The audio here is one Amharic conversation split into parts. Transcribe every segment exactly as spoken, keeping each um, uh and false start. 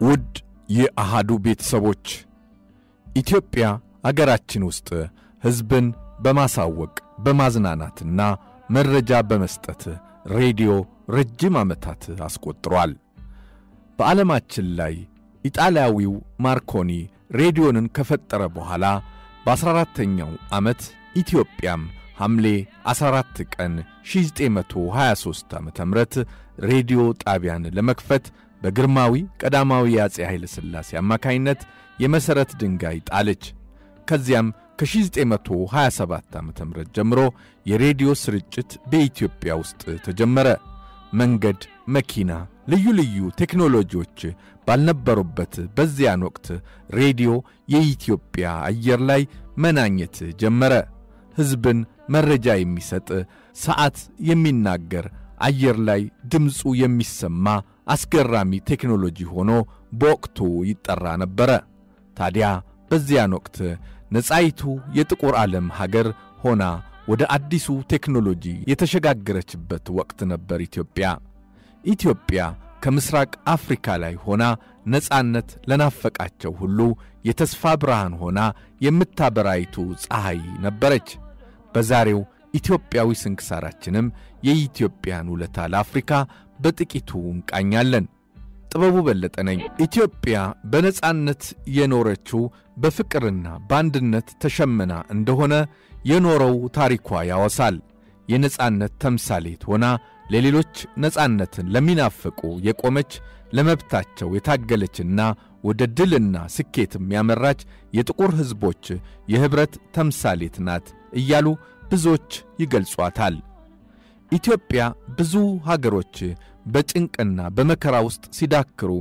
ውድ የአሃዱ ቤተሰቦች ኢትዮጵያ አገራችን ውስጥ ህዝብን በማሳወቅ በማዝናናትና መረጃ በመስጠት ሬዲዮ ረጅም ዓመታት አስቆጥሯል። በዓለማችን ላይ ኢጣሊያዊው ማርኮኒ ሬዲዮንን ከፈጠረ በኋላ በ14ኛው ዓመት ኢትዮጵያም ሐምሌ አስራ አራት ቀን ሺህ ዘጠኝ መቶ ሃያ ሦስት ዓመተ ምህረት ሬዲዮ ጣቢያን ለመክፈት በግርማዊ ቀዳማዊ አፄ ኃይለ ሥላሴ አማካይነት የመሰረት ድንጋይ ጣለች። ከዚያም ከ1927 ዓመተ ምህረት ጀምሮ የሬዲዮ ስርጭት በኢትዮጵያ ውስጥ ተጀመረ። መንገድ፣ መኪና፣ ልዩ ልዩ ቴክኖሎጂዎች ባልነበሩበት በዚያን ወቅት ሬዲዮ የኢትዮጵያ አየር ላይ መናኘት ጀመረ። ህዝብን መረጃ የሚሰጥ ሰዓት የሚናገር አየር ላይ ድምጹ የሚሰማ አስገራሚ ቴክኖሎጂ ሆኖ በወቅቱ ይጠራ ነበር። ታዲያ በዚያን ወቅት ነፃይቱ የጥቁር ዓለም ሀገር ሆና ወደ አዲሱ ቴክኖሎጂ የተሸጋገረችበት ወቅት ነበር ኢትዮጵያ። ኢትዮጵያ ከምስራቅ አፍሪካ ላይ ሆና ነፃነት ለናፈቃቸው ሁሉ የተስፋ ብርሃን ሆና የምታበራይቱ ፀሐይ ነበረች። በዛሬው ኢትዮጵያዊ ስንክሳራችንም የኢትዮጵያን ውለታ ለአፍሪካ በጥቂቱ እንቃኛለን። ጥበቡ በለጠ ነኝ። ኢትዮጵያ በነፃነት የኖረችው በፍቅርና በአንድነት ተሸምና እንደሆነ የኖረው ታሪኳ ያወሳል። የነፃነት ተምሳሌት ሆና ለሌሎች ነፃነትን ለሚናፍቁ የቆመች ለመብታቸው የታገለችና ወደ ድልና ስኬትም ያመራች የጥቁር ህዝቦች የህብረት ተምሳሌት ናት እያሉ ብዙዎች ይገልጿታል። ኢትዮጵያ ብዙ ሀገሮች በጭንቅና በመከራ ውስጥ ሲዳክሩ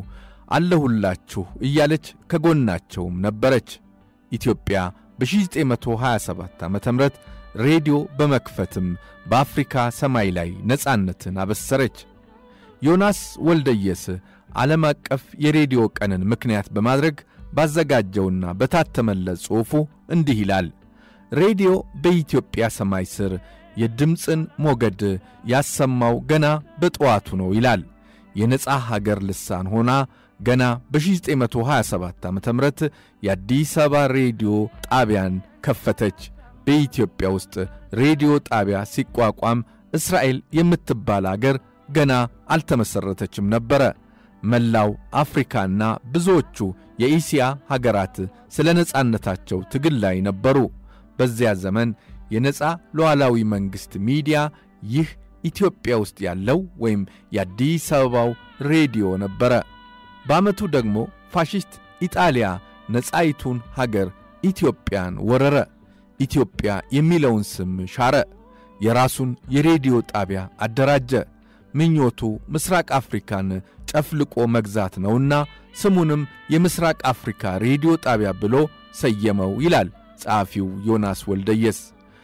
አለሁላችሁ እያለች ከጎናቸውም ነበረች። ኢትዮጵያ በ1927 ዓመተ ምህረት ሬዲዮ በመክፈትም በአፍሪካ ሰማይ ላይ ነፃነትን አበሰረች። ዮናስ ወልደየስ ዓለም አቀፍ የሬዲዮ ቀንን ምክንያት በማድረግ ባዘጋጀውና በታተመለት ጽሑፉ እንዲህ ይላል። ሬዲዮ በኢትዮጵያ ሰማይ ስር የድምፅን ሞገድ ያሰማው ገና በጠዋቱ ነው ይላል። የነፃ ሀገር ልሳን ሆና ገና በ1927 ዓመተ ምህረት የአዲስ አበባ ሬዲዮ ጣቢያን ከፈተች። በኢትዮጵያ ውስጥ ሬዲዮ ጣቢያ ሲቋቋም እስራኤል የምትባል አገር ገና አልተመሰረተችም ነበር። መላው አፍሪካና ብዙዎቹ የኤስያ ሀገራት ስለ ነፃነታቸው ትግል ላይ ነበሩ። በዚያ ዘመን የነፃ ሉዓላዊ መንግስት ሚዲያ ይህ ኢትዮጵያ ውስጥ ያለው ወይም የአዲስ አበባው ሬዲዮ ነበር። በአመቱ ደግሞ ፋሺስት ኢጣሊያ ነፃይቱን ሀገር ኢትዮጵያን ወረረ። ኢትዮጵያ የሚለውን ስም ሻረ። የራሱን የሬዲዮ ጣቢያ አደራጀ። ምኞቱ ምስራቅ አፍሪካን ጨፍልቆ መግዛት ነውና ስሙንም የምስራቅ አፍሪካ ሬዲዮ ጣቢያ ብሎ ሰየመው ይላል ጸሐፊው ዮናስ ወልደየስ።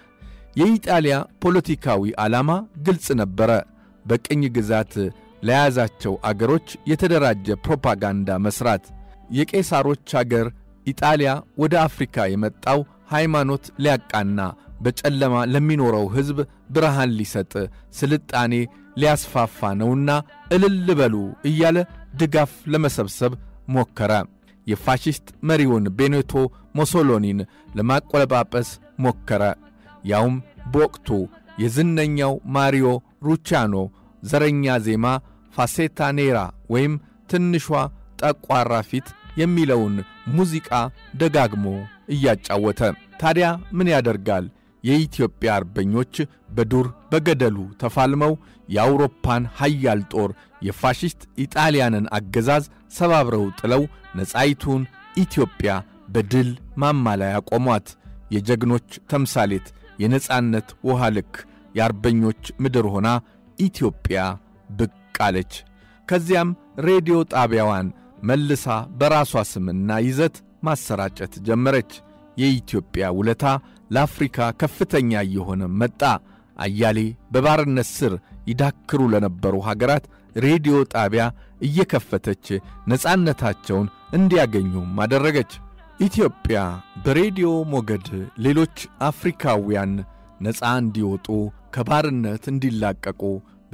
የኢጣሊያ ፖለቲካዊ ዓላማ ግልጽ ነበር። በቅኝ ግዛት ለያዛቸው አገሮች የተደራጀ ፕሮፓጋንዳ መስራት። የቄሳሮች አገር ኢጣሊያ ወደ አፍሪካ የመጣው ሃይማኖት ሊያቃና በጨለማ ለሚኖረው ሕዝብ ብርሃን ሊሰጥ ስልጣኔ ሊያስፋፋ ነውና እልል በሉ እያለ ድጋፍ ለመሰብሰብ ሞከረ። የፋሺስት መሪውን ቤኔቶ ሞሶሎኒን ለማቆለጳጰስ ሞከረ። ያውም በወቅቱ የዝነኛው ማሪዮ ሩቻኖ ዘረኛ ዜማ ፋሴታ ኔራ ወይም ትንሿ ጠቋራ ፊት የሚለውን ሙዚቃ ደጋግሞ እያጫወተ። ታዲያ ምን ያደርጋል? የኢትዮጵያ አርበኞች በዱር በገደሉ ተፋልመው የአውሮፓን ኃያል ጦር የፋሺስት ኢጣሊያንን አገዛዝ ሰባብረው ጥለው ነፃይቱን ኢትዮጵያ በድል ማማ ላይ አቆሟት። የጀግኖች ተምሳሌት የነፃነት ውሃ ልክ የአርበኞች ምድር ሆና ኢትዮጵያ ብቅ አለች። ከዚያም ሬዲዮ ጣቢያዋን መልሳ በራሷ ስምና ይዘት ማሰራጨት ጀመረች። የኢትዮጵያ ውለታ ለአፍሪካ ከፍተኛ እየሆነ መጣ። አያሌ በባርነት ስር ይዳክሩ ለነበሩ ሀገራት ሬዲዮ ጣቢያ እየከፈተች ነፃነታቸውን እንዲያገኙም አደረገች። ኢትዮጵያ በሬዲዮ ሞገድ ሌሎች አፍሪካውያን ነፃ እንዲወጡ ከባርነት እንዲላቀቁ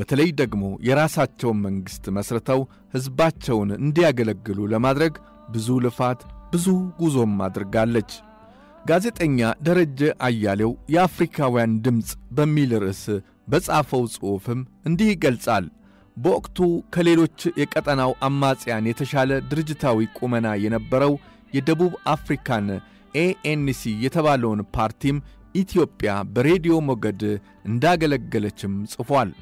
በተለይ ደግሞ የራሳቸውን መንግስት መስርተው ህዝባቸውን እንዲያገለግሉ ለማድረግ ብዙ ልፋት ብዙ ጉዞም አድርጋለች። ጋዜጠኛ ደረጀ አያሌው የአፍሪካውያን ድምጽ በሚል ርዕስ በጻፈው ጽሑፍም እንዲህ ይገልጻል። በወቅቱ ከሌሎች የቀጠናው አማጽያን የተሻለ ድርጅታዊ ቁመና የነበረው የደቡብ አፍሪካን ኤኤንሲ የተባለውን ፓርቲም ኢትዮጵያ በሬዲዮ ሞገድ እንዳገለገለችም ጽፏል።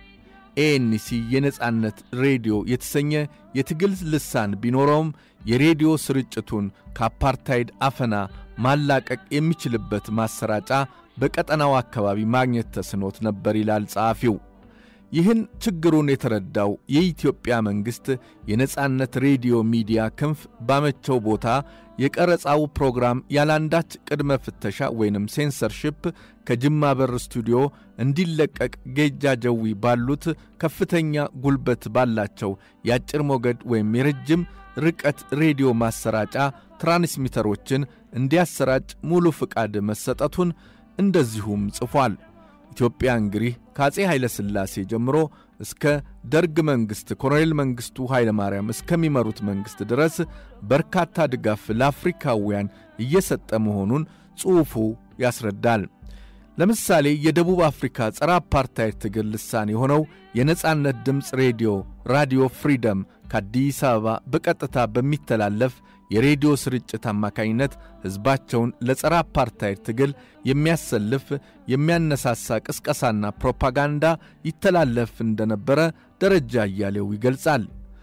ኤኤንሲ የነጻነት ሬዲዮ የተሰኘ የትግል ልሳን ቢኖረውም የሬዲዮ ስርጭቱን ከአፓርታይድ አፈና ማላቀቅ የሚችልበት ማሰራጫ በቀጠናው አካባቢ ማግኘት ተስኖት ነበር ይላል ጸሐፊው። ይህን ችግሩን የተረዳው የኢትዮጵያ መንግስት የነጻነት ሬዲዮ ሚዲያ ክንፍ ባመቸው ቦታ የቀረጻው ፕሮግራም ያላንዳች ቅድመ ፍተሻ ወይንም ሴንሰርሺፕ ከጅማ በር ስቱዲዮ እንዲለቀቅ ጌጃ ጀዊ ባሉት ከፍተኛ ጉልበት ባላቸው ያጭር ሞገድ ወይም የረጅም ርቀት ሬዲዮ ማሰራጫ ትራንስሚተሮችን እንዲያሰራጭ ሙሉ ፍቃድ መሰጠቱን እንደዚሁም ጽፏል። ኢትዮጵያ እንግዲህ ከአፄ ኃይለ ሥላሴ ጀምሮ እስከ ደርግ መንግስት ኮሎኔል መንግስቱ ኃይለ ማርያም እስከሚመሩት መንግስት ድረስ በርካታ ድጋፍ ለአፍሪካውያን እየሰጠ መሆኑን ጽሑፉ ያስረዳል። ለምሳሌ የደቡብ አፍሪካ ጸረ አፓርታይድ ትግል ልሳን የሆነው የነጻነት ድምጽ ሬዲዮ ራዲዮ ፍሪደም ከአዲስ አበባ በቀጥታ በሚተላለፍ የሬዲዮ ስርጭት አማካኝነት ህዝባቸውን ለጸረ አፓርታይድ ትግል የሚያሰልፍ የሚያነሳሳ ቅስቀሳና ፕሮፓጋንዳ ይተላለፍ እንደነበረ ደረጃ አያሌው ይገልጻል።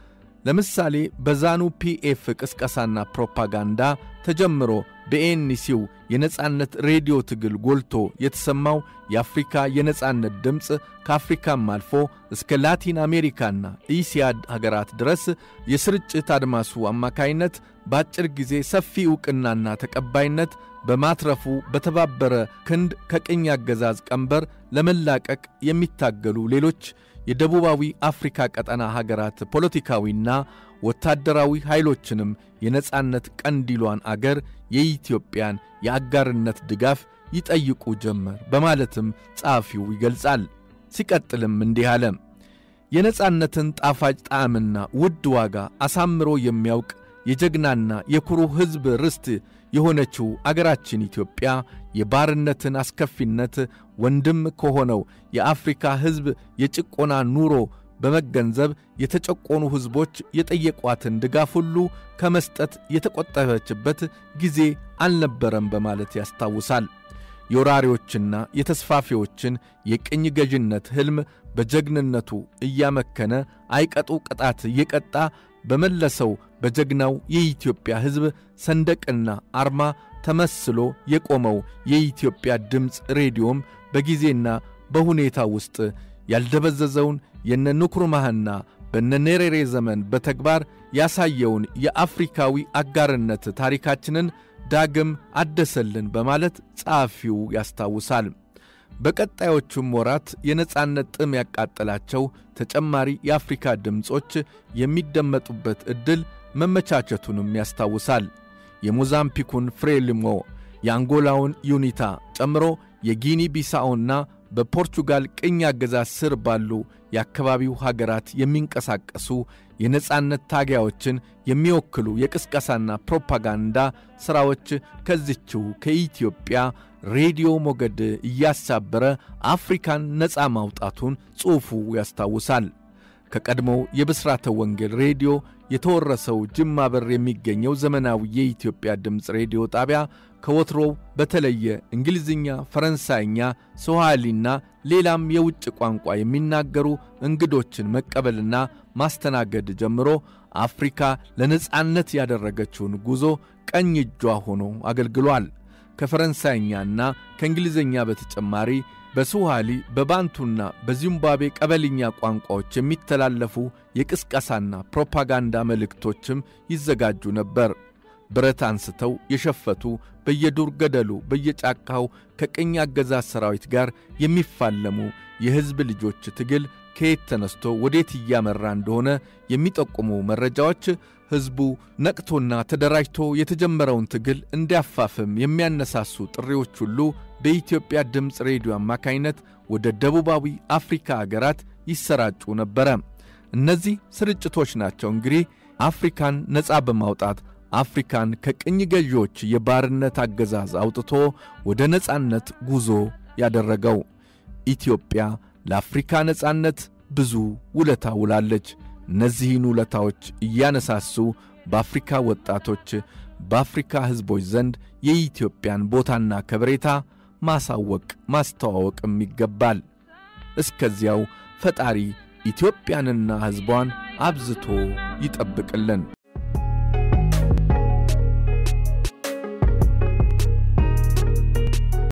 ለምሳሌ በዛኑ ፒኤፍ ቅስቀሳና ፕሮፓጋንዳ ተጀምሮ በኤንሲው የነጻነት ሬዲዮ ትግል ጎልቶ የተሰማው የአፍሪካ የነጻነት ድምጽ ከአፍሪካም አልፎ እስከ ላቲን አሜሪካና እስያ ሀገራት ድረስ የስርጭት አድማሱ አማካይነት በአጭር ጊዜ ሰፊ ዕውቅናና ተቀባይነት በማትረፉ በተባበረ ክንድ ከቅኝ አገዛዝ ቀንበር ለመላቀቅ የሚታገሉ ሌሎች የደቡባዊ አፍሪካ ቀጠና ሀገራት ፖለቲካዊና ወታደራዊ ኃይሎችንም የነጻነት ቀንዲሏን አገር የኢትዮጵያን የአጋርነት ድጋፍ ይጠይቁ ጀመር በማለትም ጸሐፊው ይገልጻል። ሲቀጥልም እንዲህ አለ። የነጻነትን ጣፋጭ ጣዕምና ውድ ዋጋ አሳምሮ የሚያውቅ የጀግናና የኩሩ ሕዝብ ርስት የሆነችው አገራችን ኢትዮጵያ የባርነትን አስከፊነት ወንድም ከሆነው የአፍሪካ ሕዝብ የጭቆና ኑሮ በመገንዘብ የተጨቆኑ ሕዝቦች የጠየቋትን ድጋፍ ሁሉ ከመስጠት የተቆጠበችበት ጊዜ አልነበረም በማለት ያስታውሳል። የወራሪዎችና የተስፋፊዎችን የቅኝ ገዥነት ሕልም በጀግንነቱ እያመከነ አይቀጡ ቅጣት እየቀጣ በመለሰው በጀግናው የኢትዮጵያ ሕዝብ ሰንደቅና አርማ ተመስሎ የቆመው የኢትዮጵያ ድምጽ ሬዲዮም በጊዜና በሁኔታ ውስጥ ያልደበዘዘውን የነ ንኩርማህና በነኔሬሬ ዘመን በተግባር ያሳየውን የአፍሪካዊ አጋርነት ታሪካችንን ዳግም አደሰልን በማለት ጸሐፊው ያስታውሳል። በቀጣዮቹም ወራት የነጻነት ጥም ያቃጠላቸው ተጨማሪ የአፍሪካ ድምጾች የሚደመጡበት ዕድል መመቻቸቱንም ያስታውሳል። የሞዛምቢኩን ፍሬሊሞ፣ የአንጎላውን ዩኒታ ጨምሮ የጊኒ ቢሳኦና በፖርቹጋል ቅኝ አገዛዝ ስር ባሉ የአካባቢው ሀገራት የሚንቀሳቀሱ የነጻነት ታጋዮችን የሚወክሉ የቅስቀሳና ፕሮፓጋንዳ ሥራዎች ከዚችው ከኢትዮጵያ ሬዲዮ ሞገድ እያሳበረ አፍሪካን ነጻ ማውጣቱን ጽሑፉ ያስታውሳል። ከቀድሞው የብስራተ ወንጌል ሬዲዮ የተወረሰው ጅማ በር የሚገኘው ዘመናዊ የኢትዮጵያ ድምጽ ሬዲዮ ጣቢያ ከወትሮው በተለየ እንግሊዝኛ፣ ፈረንሳይኛ፣ ሶሃሊና ሌላም የውጭ ቋንቋ የሚናገሩ እንግዶችን መቀበልና ማስተናገድ ጀምሮ አፍሪካ ለነጻነት ያደረገችውን ጉዞ ቀኝ እጇ ሆኖ አገልግሏል። ከፈረንሳይኛና ከእንግሊዝኛ በተጨማሪ በሱሃሊ በባንቱና በዚምባብዌ ቀበልኛ ቋንቋዎች የሚተላለፉ የቅስቀሳና ፕሮፓጋንዳ መልእክቶችም ይዘጋጁ ነበር። ብረት አንስተው የሸፈቱ በየዱር ገደሉ በየጫካው ከቅኝ አገዛዝ ሰራዊት ጋር የሚፋለሙ የሕዝብ ልጆች ትግል ከየት ተነስቶ ወዴት እያመራ እንደሆነ የሚጠቁሙ መረጃዎች ሕዝቡ ነቅቶና ተደራጅቶ የተጀመረውን ትግል እንዲያፋፍም የሚያነሳሱ ጥሪዎች ሁሉ በኢትዮጵያ ድምጽ ሬዲዮ አማካይነት ወደ ደቡባዊ አፍሪካ አገራት ይሰራጩ ነበር እነዚህ ስርጭቶች ናቸው እንግዲህ አፍሪካን ነፃ በማውጣት አፍሪካን ከቅኝ ገዢዎች የባርነት አገዛዝ አውጥቶ ወደ ነፃነት ጉዞ ያደረገው ኢትዮጵያ ለአፍሪካ ነፃነት ብዙ ውለታ ውላለች እነዚህን ውለታዎች እያነሳሱ በአፍሪካ ወጣቶች በአፍሪካ ህዝቦች ዘንድ የኢትዮጵያን ቦታና ከበሬታ ማሳወቅ ማስተዋወቅም ይገባል እስከዚያው ፈጣሪ ኢትዮጵያንና ህዝቧን አብዝቶ ይጠብቅልን